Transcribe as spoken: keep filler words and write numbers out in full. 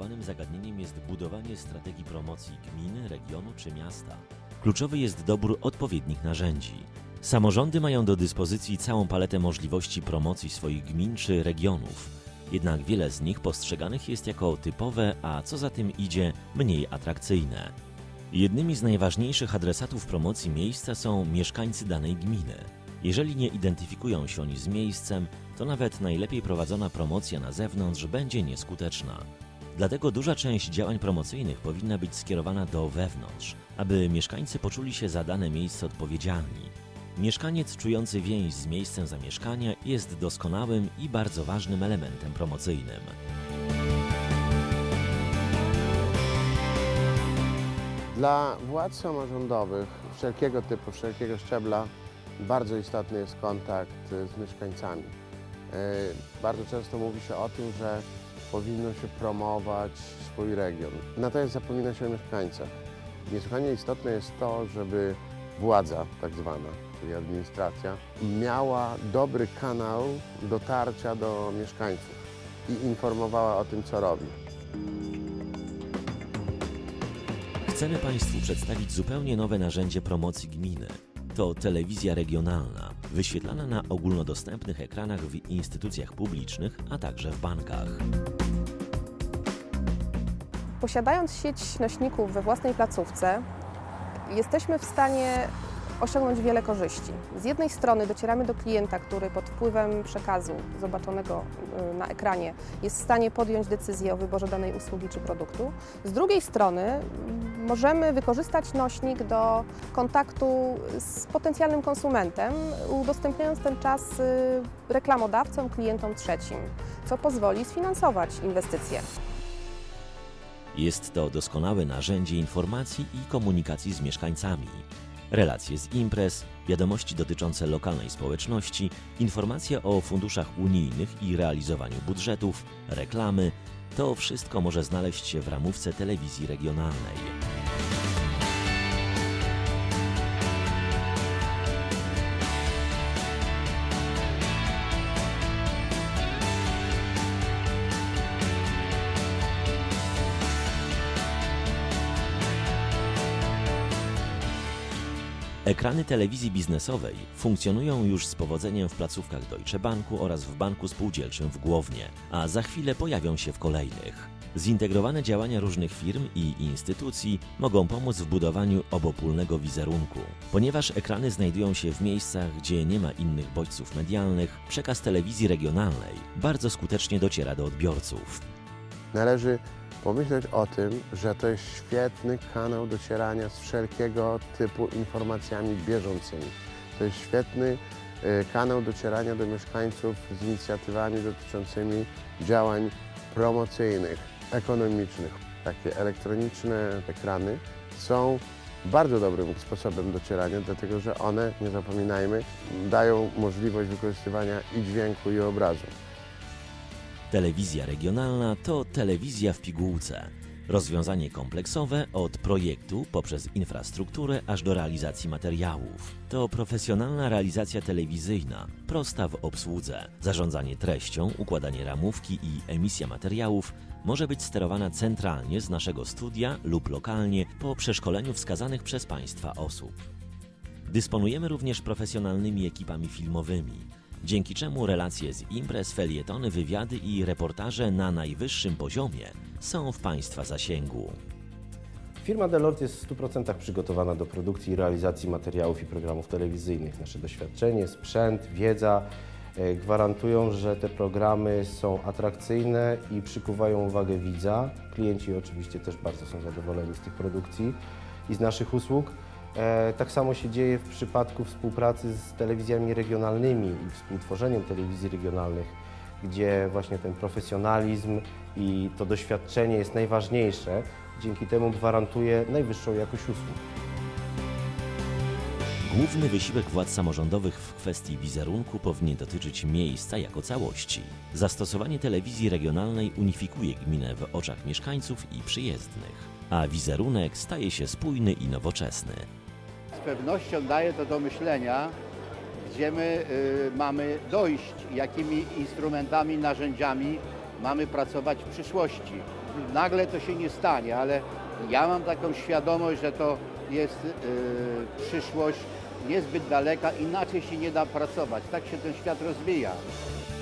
wybranym zagadnieniem jest budowanie strategii promocji gminy, regionu czy miasta. Kluczowy jest dobór odpowiednich narzędzi. Samorządy mają do dyspozycji całą paletę możliwości promocji swoich gmin czy regionów. Jednak wiele z nich postrzeganych jest jako typowe, a co za tym idzie, mniej atrakcyjne. Jednymi z najważniejszych adresatów promocji miejsca są mieszkańcy danej gminy. Jeżeli nie identyfikują się oni z miejscem, to nawet najlepiej prowadzona promocja na zewnątrz będzie nieskuteczna. Dlatego duża część działań promocyjnych powinna być skierowana do wewnątrz, aby mieszkańcy poczuli się za dane miejsce odpowiedzialni. Mieszkaniec czujący więź z miejscem zamieszkania jest doskonałym i bardzo ważnym elementem promocyjnym. Dla władz samorządowych wszelkiego typu, wszelkiego szczebla bardzo istotny jest kontakt z mieszkańcami. Bardzo często mówi się o tym, że powinno się promować swój region. Natomiast zapomina się o mieszkańcach. Niesłychanie istotne jest to, żeby władza tak zwana, czyli administracja, miała dobry kanał dotarcia do mieszkańców i informowała o tym, co robi. Chcemy Państwu przedstawić zupełnie nowe narzędzie promocji gminy. To telewizja regionalna, wyświetlana na ogólnodostępnych ekranach w instytucjach publicznych, a także w bankach. Posiadając sieć nośników we własnej placówce, jesteśmy w stanie osiągnąć wiele korzyści. Z jednej strony docieramy do klienta, który pod wpływem przekazu zobaczonego na ekranie jest w stanie podjąć decyzję o wyborze danej usługi czy produktu. Z drugiej strony możemy wykorzystać nośnik do kontaktu z potencjalnym konsumentem, udostępniając ten czas reklamodawcom, klientom trzecim, co pozwoli sfinansować inwestycje. Jest to doskonałe narzędzie informacji i komunikacji z mieszkańcami. Relacje z imprez, wiadomości dotyczące lokalnej społeczności, informacje o funduszach unijnych i realizowaniu budżetów, reklamy – to wszystko może znaleźć się w ramówce telewizji regionalnej. Ekrany telewizji biznesowej funkcjonują już z powodzeniem w placówkach Deutsche Banku oraz w Banku Spółdzielczym w Głownie, a za chwilę pojawią się w kolejnych. Zintegrowane działania różnych firm i instytucji mogą pomóc w budowaniu obopólnego wizerunku. Ponieważ ekrany znajdują się w miejscach, gdzie nie ma innych bodźców medialnych, przekaz telewizji regionalnej bardzo skutecznie dociera do odbiorców. Należy pomyśleć o tym, że to jest świetny kanał docierania z wszelkiego typu informacjami bieżącymi. To jest świetny kanał docierania do mieszkańców z inicjatywami dotyczącymi działań promocyjnych, ekonomicznych. Takie elektroniczne ekrany są bardzo dobrym sposobem docierania, dlatego że one, nie zapominajmy, dają możliwość wykorzystywania i dźwięku, i obrazu. Telewizja regionalna to telewizja w pigułce. Rozwiązanie kompleksowe od projektu poprzez infrastrukturę aż do realizacji materiałów. To profesjonalna realizacja telewizyjna, prosta w obsłudze. Zarządzanie treścią, układanie ramówki i emisja materiałów może być sterowana centralnie z naszego studia lub lokalnie po przeszkoleniu wskazanych przez Państwa osób. Dysponujemy również profesjonalnymi ekipami filmowymi, dzięki czemu relacje z imprez, felietony, wywiady i reportaże na najwyższym poziomie są w Państwa zasięgu. Firma Delort jest w stu procentach przygotowana do produkcji i realizacji materiałów i programów telewizyjnych. Nasze doświadczenie, sprzęt, wiedza gwarantują, że te programy są atrakcyjne i przykuwają uwagę widza. Klienci oczywiście też bardzo są zadowoleni z tych produkcji i z naszych usług. Tak samo się dzieje w przypadku współpracy z telewizjami regionalnymi i współtworzeniem telewizji regionalnych, gdzie właśnie ten profesjonalizm i to doświadczenie jest najważniejsze. Dzięki temu gwarantuje najwyższą jakość usług. Główny wysiłek władz samorządowych w kwestii wizerunku powinien dotyczyć miejsca jako całości. Zastosowanie telewizji regionalnej unifikuje gminę w oczach mieszkańców i przyjezdnych, a wizerunek staje się spójny i nowoczesny. Z pewnością daje to do myślenia, gdzie my y, mamy dojść, jakimi instrumentami, narzędziami mamy pracować w przyszłości. nagle to się nie stanie, ale ja mam taką świadomość, że to jest yy, przyszłość niezbyt daleka, inaczej się nie da pracować. Tak się ten świat rozwija.